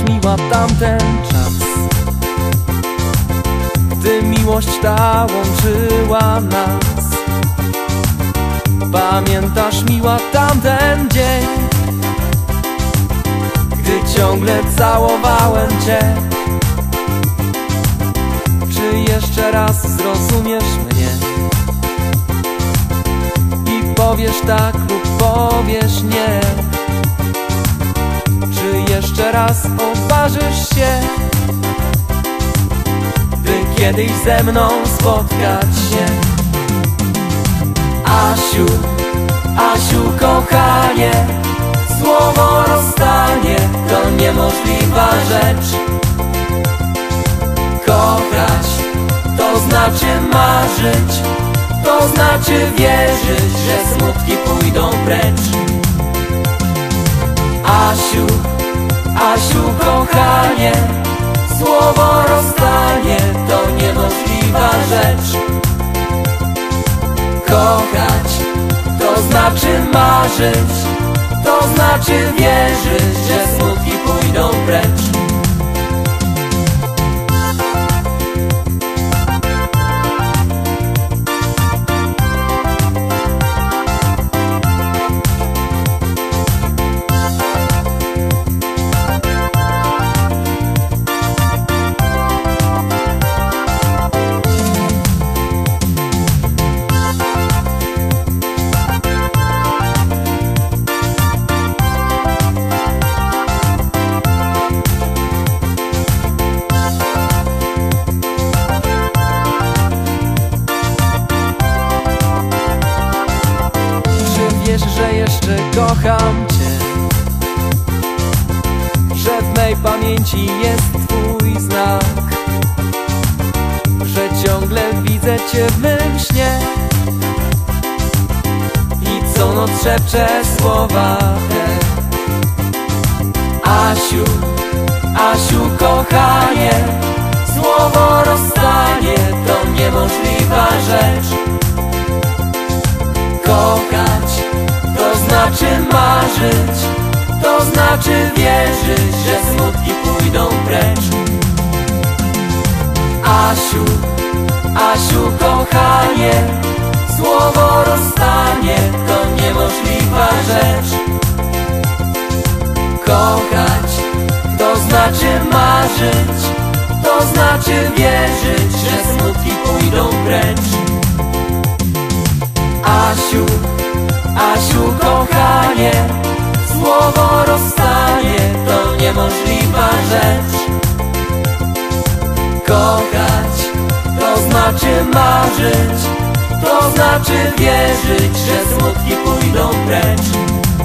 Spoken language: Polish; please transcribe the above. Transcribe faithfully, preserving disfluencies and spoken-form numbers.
miła tamten czas, gdy miłość ta łączyła nas. Pamiętasz, miła, tamten dzień, gdy ciągle całowałem cię? Czy jeszcze raz zrozumiesz mnie i powiesz tak lub powiesz nie? Czy jeszcze raz odważysz się, by kiedyś ze mną spotkać się? Asiu, Asiu kochanie, słowo rozstanie to niemożliwa rzecz. Kochać to znaczy marzyć, to znaczy wierzyć, że smutki pójdą precz. Asiu, Asiu kochanie, słowo rozstanie to niemożliwa rzecz. Kochać to znaczy marzyć, to znaczy wierzyć, że smutki pójdą precz. Wiesz, że jeszcze kocham cię, że w mej pamięci jest twój znak, że ciągle widzę cię w mym śnie i co noc szepczę słowa te. Asiu, Asiu kochanie, słowo rozstanie to niemożliwa rzecz. Kochać to znaczy marzyć, to znaczy wierzyć, że smutki pójdą precz. Asiu, Asiu kochanie, słowo rozstanie to niemożliwa rzecz. Kochać to znaczy marzyć, to znaczy wierzyć, że smutki pójdą precz. Asiu, Asiu kochanie, słowo rozstanie to niemożliwa rzecz. Kochać to znaczy marzyć, to znaczy wierzyć, że smutki pójdą precz.